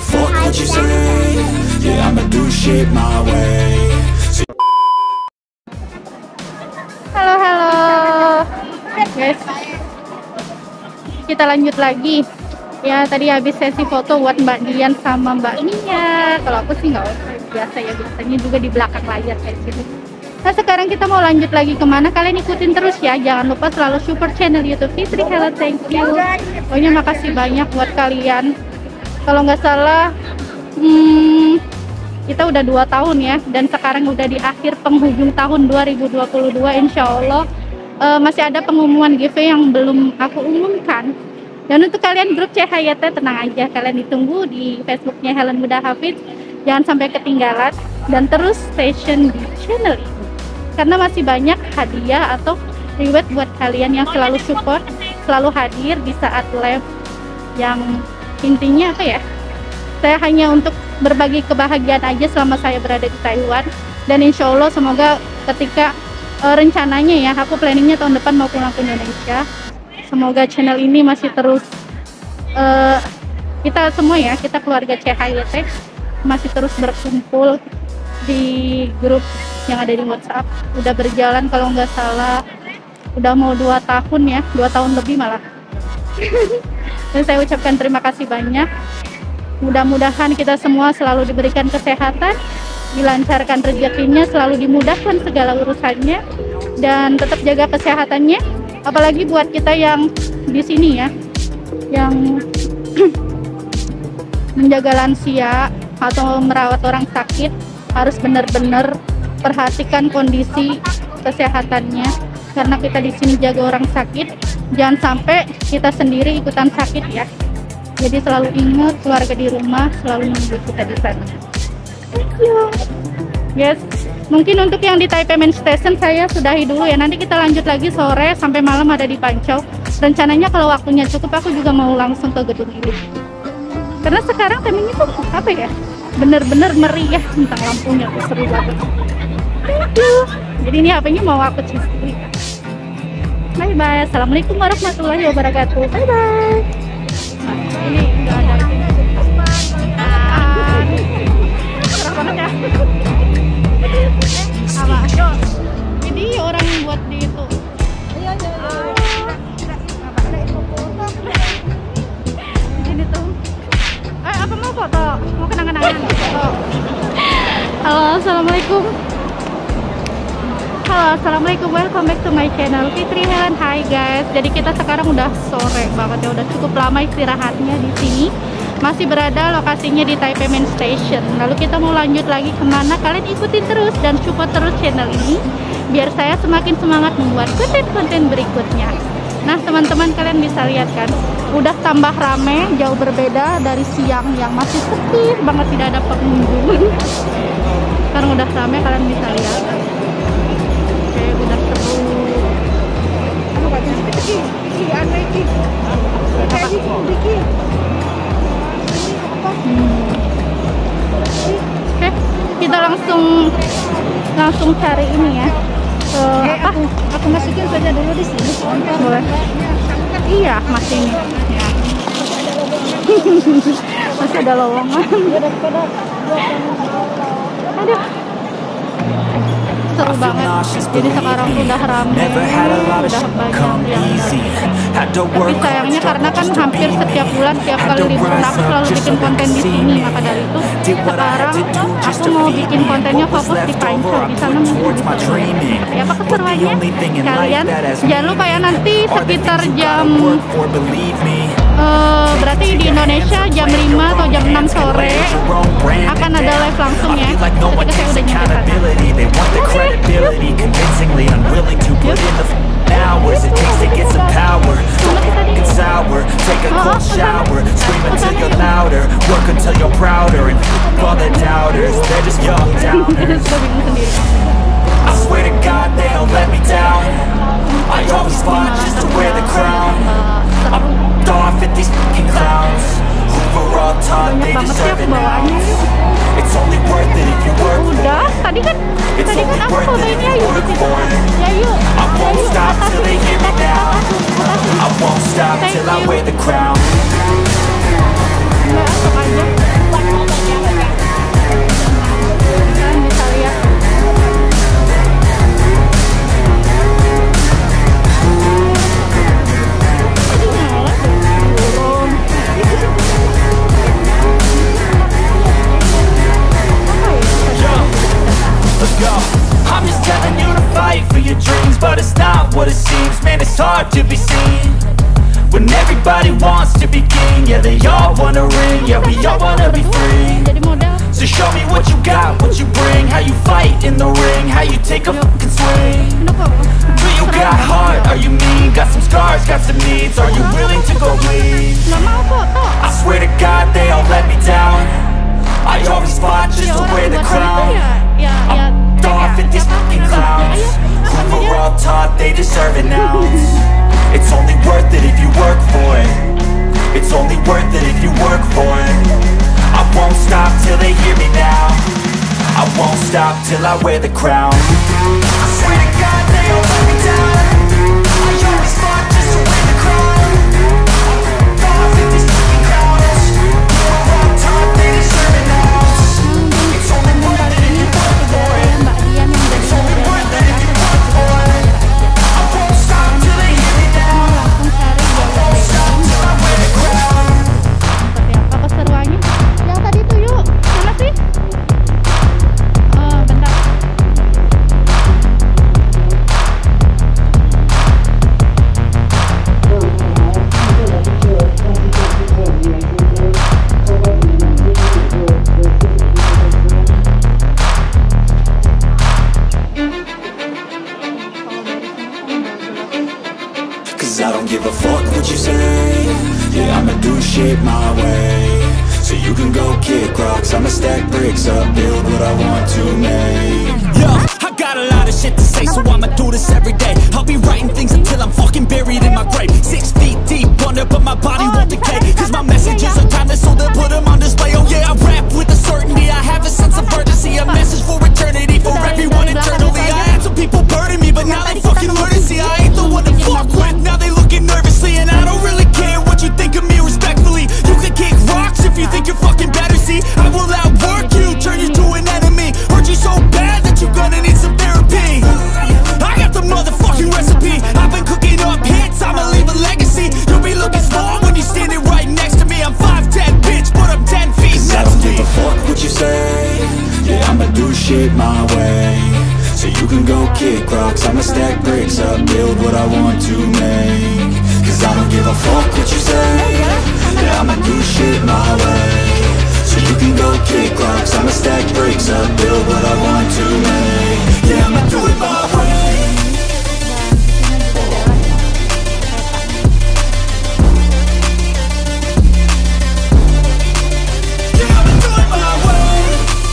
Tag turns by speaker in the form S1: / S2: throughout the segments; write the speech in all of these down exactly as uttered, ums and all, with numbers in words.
S1: the fuck would you say? Yeah, I'ma do shit my way.
S2: Halo halo guys, kita lanjut lagi ya. Tadi habis sesi foto buat Mbak Dian sama Mbak Nia. Kalau aku sih nggak usah, biasa ya, biasanya juga di belakang layar kayak gitu. Nah sekarang kita mau lanjut lagi kemana, kalian ikutin terus ya. Jangan lupa selalu support channel YouTube Fitri Hello, thank you. Pokoknya makasih banyak buat kalian. Kalau nggak salah hmm, kita udah dua tahun ya, dan sekarang udah di akhir penghujung tahun dua ribu dua puluh dua. Insya Allah uh, masih ada pengumuman giveaway yang belum aku umumkan. Dan untuk kalian grup C H Y T, tenang aja, kalian ditunggu di Facebooknya Helen Muda Hafid. Jangan sampai ketinggalan dan terus station di channel ini, karena masih banyak hadiah atau reward buat kalian yang selalu support, selalu hadir di saat live. Yang intinya apa ya, saya hanya untuk berbagi kebahagiaan aja selama saya berada di Taiwan. Dan insya Allah semoga ketika uh, rencananya ya, aku planningnya tahun depan mau pulang ke Indonesia, semoga channel ini masih terus uh, kita semua ya, kita keluarga C H Y T masih terus berkumpul di grup yang ada di WhatsApp. Udah berjalan kalau nggak salah udah mau dua tahun ya, dua tahun lebih malah. Dan saya ucapkan terima kasih banyak. Mudah-mudahan kita semua selalu diberikan kesehatan, dilancarkan rezekinya, selalu dimudahkan segala urusannya, dan tetap jaga kesehatannya. Apalagi buat kita yang di sini ya, yang menjaga lansia atau merawat orang sakit, harus benar-benar perhatikan kondisi kesehatannya, karena kita di sini jaga orang sakit, jangan sampai kita sendiri ikutan sakit ya. Jadi selalu ingat keluarga di rumah, selalu menunggu kita di sana. Thank you. Yes, mungkin untuk yang di Taipei Main Station saya sudahi dulu ya. Nanti kita lanjut lagi sore sampai malam ada di Pancau. Rencananya kalau waktunya cukup aku juga mau langsung ke gedung ini. Karena sekarang timingnya tuh apa ya? Bener-bener meriah tentang lampunya tuh, seru banget. Thank you. Jadi ini H P-nya mau aku cuci. Bye bye. Assalamualaikum warahmatullahi wabarakatuh. Bye bye. Nah, ini nggak ada ini. Ah, serah banget ya. Apa? Jadi orang buat di itu. Iya iya. Di sini tuh. Eh apa mau foto? Mau kenang-kenangan foto? Halo, assalamualaikum. Halo, assalamualaikum. Welcome back to my channel Fitri Helen. Hai guys. Jadi kita sekarang udah sore banget ya, udah cukup lama istirahatnya di sini. Masih berada lokasinya di Taipei Main Station. Lalu kita mau lanjut lagi kemana? Kalian ikutin terus dan support terus channel ini, biar saya semakin semangat membuat konten-konten berikutnya. Nah teman-teman, kalian bisa lihat kan, udah tambah rame, jauh berbeda dari siang yang masih sepi banget, tidak ada pengunjung. Sekarang udah rame, kalian bisa lihat. Oke, udah seru. Hmm. Oke, kita langsung langsung cari ini ya. Uh,
S3: eh,
S2: apa?
S3: Aku, aku masukin saja dulu di sini.
S2: Boleh. Iya, masih ini. Ya. Masih ada lowongan. Aduh. Seru banget. Jadi sekarang udah rame, udah banyak yang datang. Tapi sayangnya karena kan hampir setiap bulan, tiap kali liburan aku selalu bikin konten di sini. Maka dari itu sekarang aku mau bikin kontennya fokus di Pancau. Di sana mungkin bisa lihat. Ya apa keseruannya? Kalian jangan lupa ya, nanti sekitar jam uh, berarti di Indonesia jam lima atau jam enam sore akan ada live langsung ya. Ketika saya udah nyampe sana.
S1: Credibility, convincingly unwilling to put in the hours it takes to get some power. So fucking sour, take a cold shower, scream until you're louder, work until you're prouder, and f*** all the doubters, they're just young downers. I swear to God they don't let me down, I always fought just to wear the crown. I'm off at these fucking clowns who were all taught they deserve an ounce. It's only worth it if you work for it.
S2: Udah, tadi kan tadi kan aku fotoinnya Ayu di situ. Ya yuk,
S1: I won't stop till they hear me now. I won't stop till I wear the crown.
S2: Nggak, asok aja.
S1: what it seems. Man, it's hard to be seen when everybody wants to be king. Yeah, they all wanna ring, yeah, we all wanna be free.
S2: Jadi model.
S1: So show me what you got, what you bring, how you fight in the ring, how you take a fucking swing.
S2: Kenapa?
S1: Do you got heart, are you mean? Got some scars, got some needs, are you willing to go bleed?
S2: Nggak mau foto.
S1: I swear to God they all let me down. I always fought just
S2: Ya,
S1: to
S2: orang
S1: wear the
S2: buat
S1: crown.
S2: itu ya, ya, ya,
S1: I'm off at these fucking clowns who were all taught they deserve it now. It's only worth it if you work for it. It's only worth it if you work for it. I won't stop till they hear me now. I won't stop till I wear the crown. I swear to God they all let me down. I always fought just to wear the crown. I'm off at these fucking clowns who were all taught they deserve it now. It's only worth it if you work for it.
S2: Mbak Dian yang jadi
S1: It's only
S2: model.
S1: worth it if you work for it. I won't stop till they hear me now.
S2: Langsung cari
S1: I won't stop till I wear the crown.
S2: seperti apa keseruannya. Yang tadi tuh yuk, mana sih? Oh, bentar.
S1: Cause I don't give a fuck what you say. Yeah, I'ma do shit my way. So you can go kick rocks, I'ma stack bricks up, build what I want to make. Yo, I got a lot of shit to say, so I'ma do this every day. I'll be writing things until I'm fucking buried in my grave. Six feet deep under, but my body won't decay. Cause my messages are timeless, so they'll put them on display. Oh yeah, I rap with a certainty, I have a sense of urgency. A message for eternity, for everyone eternally. I had some people burning me, but now they fucking learn to see I ain't the one to fuck with. Now they looking nervously, and I don't really care what you think of me respectfully. You can kick rocks if you think you're fucking better, see I will outwork you, turn you to an enemy. Hurt you so bad that you're gonna need some therapy. I got the motherfucking recipe, I've been cooking up hits, I'ma leave a legacy. You'll be looking small when you're standing right next to me. I'm five ten, bitch, but I'm ten feet. Cause I don't give a fuck what you say. Yeah, I'ma do shit my way. So you can go kick rocks, I'ma stack bricks up, build what I want to make. Cause I don't give a fuck what you say. Yeah, I'ma do shit my way. So you can go kick rocks, I'ma stack bricks up, build what I want to make. Yeah, I'ma do it my way. Yeah, I'ma do it my way.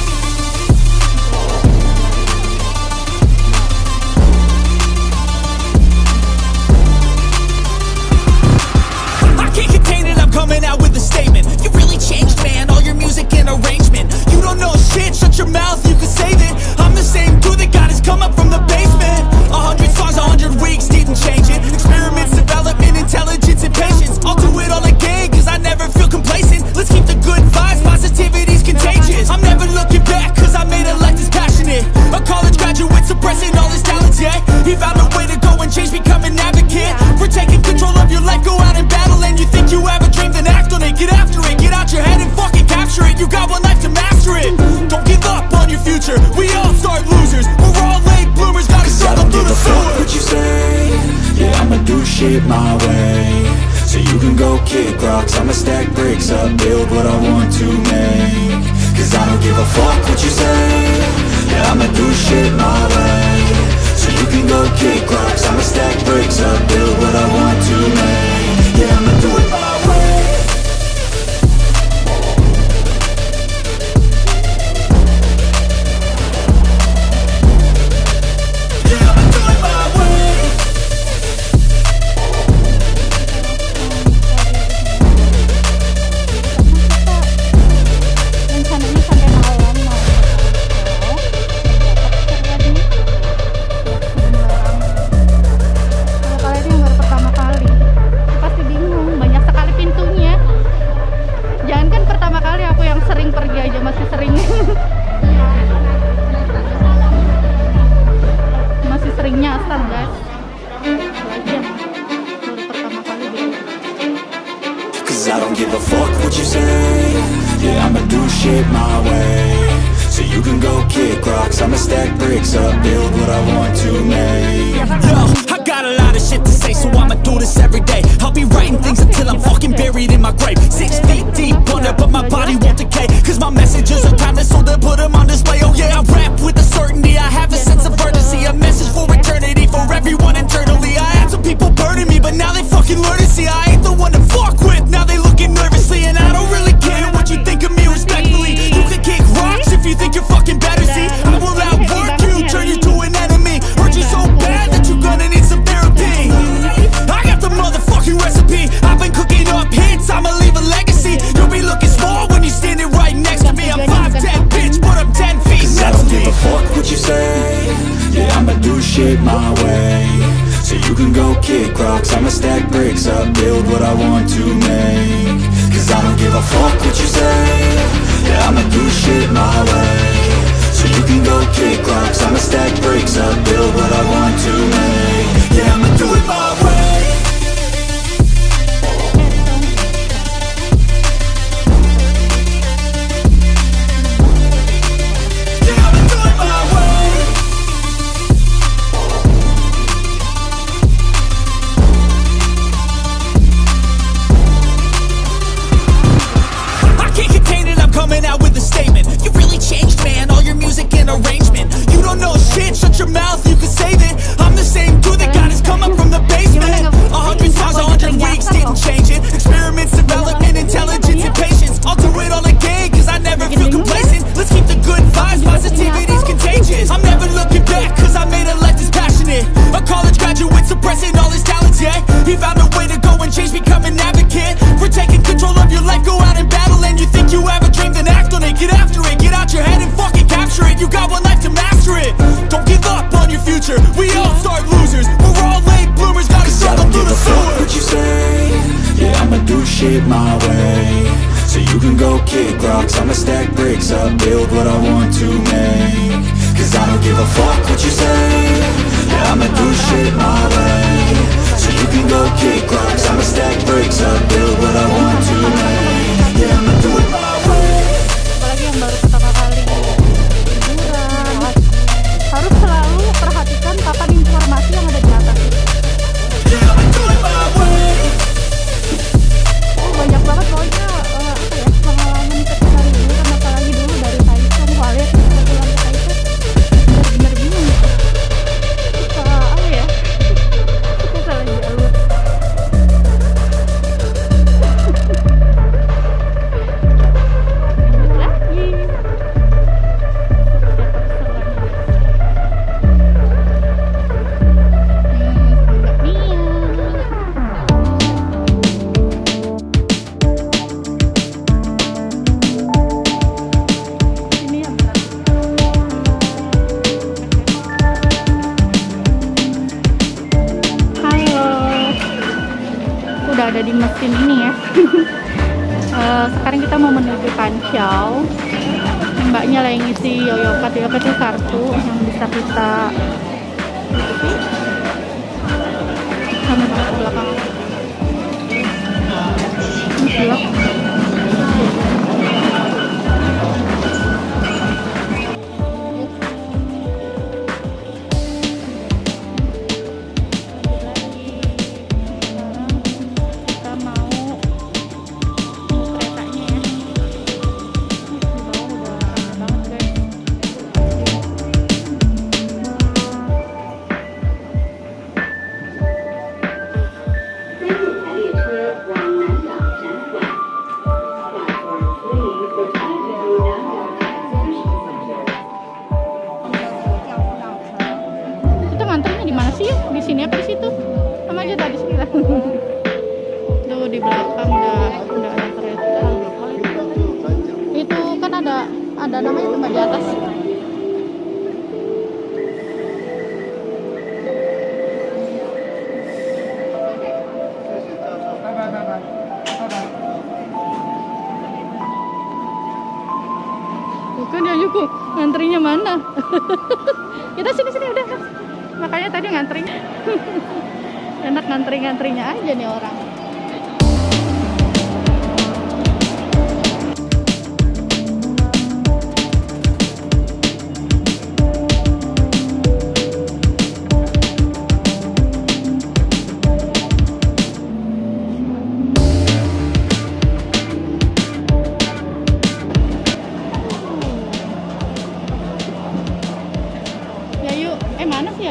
S1: I can't contain it, I'm coming out with a statement. You really changed, man, all your music and arrangement. You don't know shit, shut your mouth, you can save it. I'm the same dude that got his come up from the basement. A hundred songs, a hundred weeks, didn't change it. Experiments, development, intelligence, and patience. I'll do it all again, cause I never feel complacent. Let's keep the good vibes, positivity's contagious. I'm never looking back, cause I made a life that's passionate. A college graduate suppressing all his talents, yeah. He found a way to go and change, become an advocate. For taking control of your life, go out and battle. And you think you have a dream, then act on it. Get after it, get out your head and fucking capture it. You got one life to master it. Don't give up on your future, we all start losers. We're all late bloomers, gotta struggle through the sewer. What you say, yeah, I'ma do shit my way. So you can go kick rocks, I'ma stack bricks up, build what I want to make. Cause I don't give a fuck what you say. Yeah, I'ma do shit my way. So you can go kick rocks, I'ma stack bricks up, build what I want to make. Yeah, I'ma do it my way. Yeah, I'ma do it my way.
S2: Rencananya sampai malam mau foto. Kalau kalian yang baru pertama kali, pasti bingung, banyak sekali pintunya. Jangankan pertama kali, aku yang sering pergi aja masih sering masih sering nyasar, guys. Apalagi yang baru pertama kali gitu.
S1: Cause I don't give a fuck what you say. Yeah, I'ma do shit my way. So you can go kick rocks, I'ma stack bricks up, build what I want to make. Yo, I got a lot of shit to say, so I'ma do this every day. I'll be writing things until I'm fucking buried in my grave. Six feet deep under, but my body won't decay, cause my messages are timeless, so they'll put them on display. Oh yeah, I rap with a certainty, I have a sense of urgency, a message for eternity, for everyone internally. I had some people burning me, but now they fucking learn to see I ain't the one to fuck with. Now they looking nervously, and I don't really care what you think of me, respectfully. You can kick rocks if you think you're fucking better, see I will outwork you, turn you to an enemy, hurt you so bad that you're gonna need some therapy. I got the motherfucking recipe, I've been cooking up hits, I'ma leave a legacy. You'll be looking small when you're standing right next to me. I'm five ten, bitch, but I'm ten feet next to me. I don't give a fuck what you say, yeah, I'ma do shit my way. So you can go kick rocks, I'ma stack bricks up, build what I want to make. Cause I don't give a fuck what you say, yeah, I'ma do shit my way. So you can go kick rocks, I'ma stack bricks up, build what I want to make. Yeah, I'ma do it my way. Yeah, I'ma do it my way. I can't contain it, I'm coming out with a statement. You really changed, man, all your music and arrangement. You don't know shit, shut your mouth, you can save it. I'm the same dude that got his come up from the basement. A hundred songs, a hundred weeks, didn't change it. Experiments, development, intelligence, and patience. I'll do it all again, cause I never feel complacent. Let's keep the good vibes, positivity's contagious. I'm never looking back, cause I made a life that's passionate. A college graduate suppressing all his talents, yeah. He found a way to go and change, become an advocate for taking control of your life, go out and battle. And you think you have a dream, then act on it. Get after it, get out your head and fucking capture it. You got one life to master it. Don't give up on your future, we all start losers. We're all late bloomers, gotta struggle through the sewer. What you say, yeah, I'ma do shit my way. So you can go kick rocks, I'ma stack bricks up, build what I want to make. Cause I don't give a fuck what you say, yeah, I'ma do shit my way. So you can go kick rocks, I'ma stack bricks up, build what I want to make. Yeah, I'ma do it my way.
S2: Apalagi yang baru pertama kali liburan, harus selalu perhatikan papan informasi yang ada di atas.
S1: Yeah, I'ma do it my way.
S2: Oh, banyak banget pokoknya uh, apa ya, pengalaman ketika liburan, apalagi dulu dari Taichung, Hualien ke pulang ke Taichung, bener-bener bingung gitu. Suka apa ya, suka salah jalur. Ada di mesin ini ya. uh, sekarang kita mau menuju Kansau. Mbaknya lagi ngisi yoyokat. Yoyokat itu kartu yang bisa kita ikuti. Sama ke belakang. Ini di sini apa di situ? Sama aja tadi sini lah. Tuh di belakang udah udah ada kereta. Itu kan ada ada namanya tempat di atas. Bukan ya Yuku, ngantrinya mana? Kita sini sini udah. Makanya tadi ngantri. Enak ngantri-ngantrinya aja nih orang.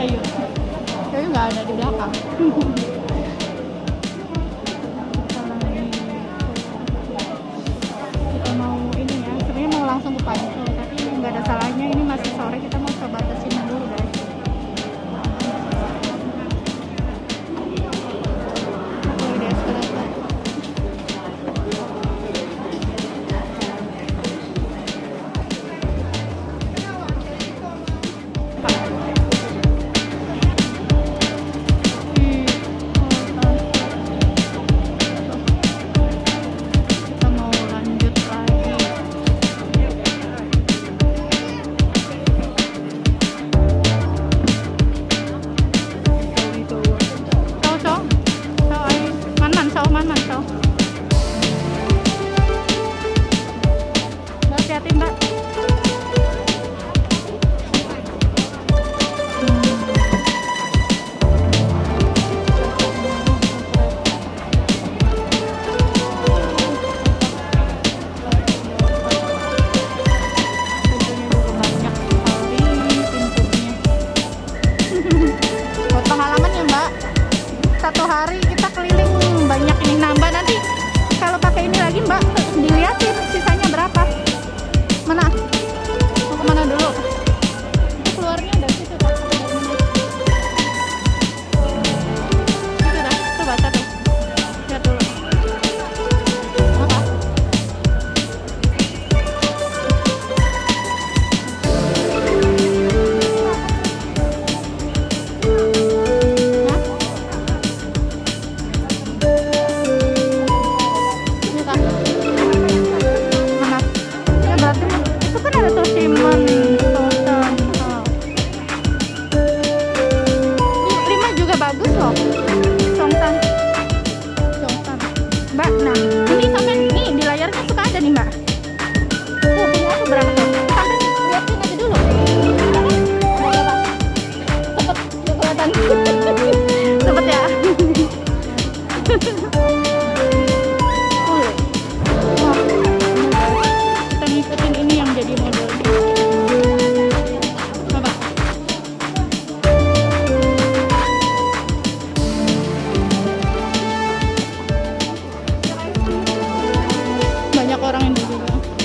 S2: Yayu. Yayu nggak ada di belakang. Kita mau ini ya, sebenarnya mau langsung ke Panco, tapi nggak ada salahnya. Ini masih sore, kita mau coba kesini dulu guys. Oke, di eskalator. Kita mau lanjut lagi. Sao sao? Sao ai? Man man sao? Man man sao? Mbak, hati-hati Mbak. Pintunya juga banyak sekali pintunya. Buat pengalaman ya Mbak, satu hari kita keliling banyak ini. Nah Mbak, nanti kalau pakai ini lagi Mbak, dilihatin sisanya berapa. Mana? Mau kemana dulu? Itu keluarnya dari situ Kak. Itu dah, tuh baca tuh. Lihat dulu. Apa? Hah? Ini Kak. Mana? Ya berarti itu kan ada tosiman, tosan. Oh. Lima juga bagus loh. Songsan. Songsan. Mbak, nah ini sampai nih di layarnya suka ada nih Mbak. Tuh punya aku berapa tuh? Sampai liatin aja dulu. Cepet, kelihatan. Cepet ya. Full. Wah, kita ngikutin ini yang jadi modelnya. Coba. Banyak orang yang juga.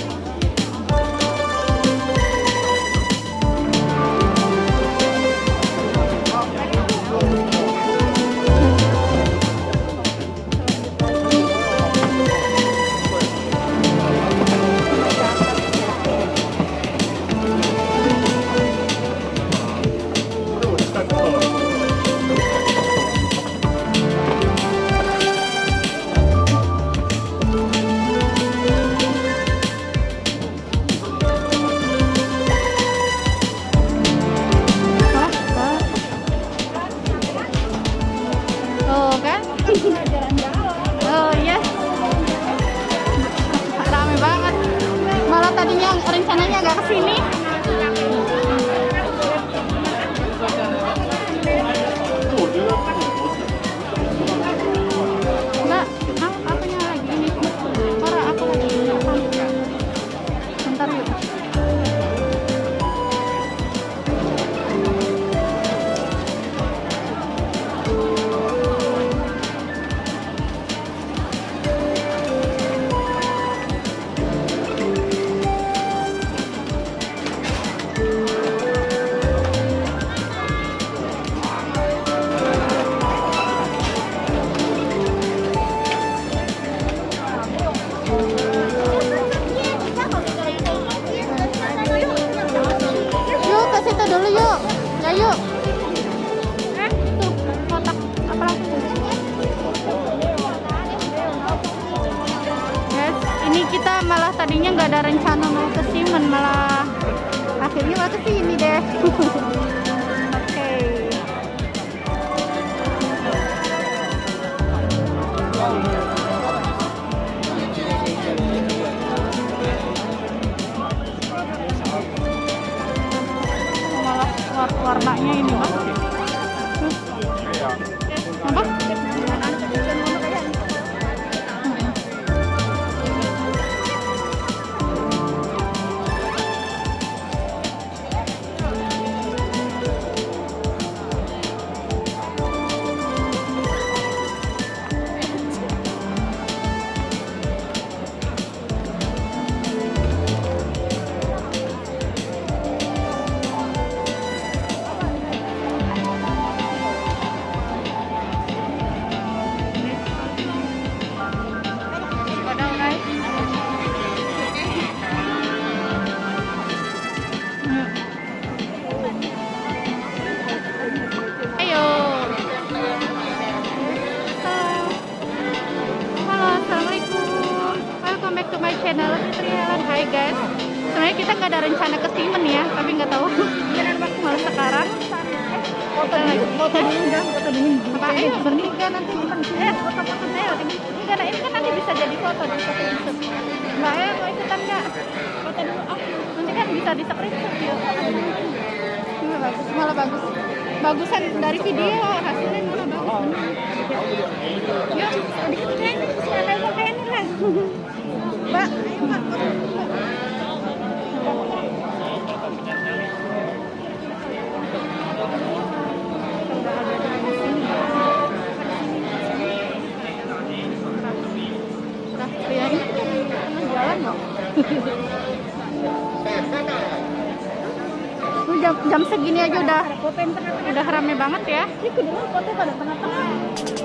S2: Hah? Hah? Oh kan? Oh iya. Rame banget. Malah tadinya rencananya nggak kesini. Mbak, mau apanya lagi ini? Ora aku lagi. Bentar yuk. Yuk ke situ dulu yuk. Ya yuk. Tuh kotak apa lagi? Yes, ini kita malah tadinya nggak ada rencana mau ke Simen, malah akhirnya mau ke sini deh. Oke. Malah war- warnanya ini Pak. Apa? nggak ada rencana ke Simen ya, tapi nggak tahu. Malah sekarang. Foto lagi, foto dulu udah, foto dulu. Apa ayo bertiga nanti eh foto-foto ayo. Enggak, nah, ini kan nanti bisa jadi foto di foto itu. Mbak eh mau ikutan nggak? Foto dulu. Oh, nanti kan bisa di screenshot ya. Malah bagus, malah bagus. Bagusan dari video hasilnya malah bagus. Yuk, dikit kan? Ada pakaian lah. Mbak, ayo Mbak. Ya ini tengah jalan loh. jam, jam segini aja udah udah rame banget ya. Ini kedua foto pada tengah-tengah.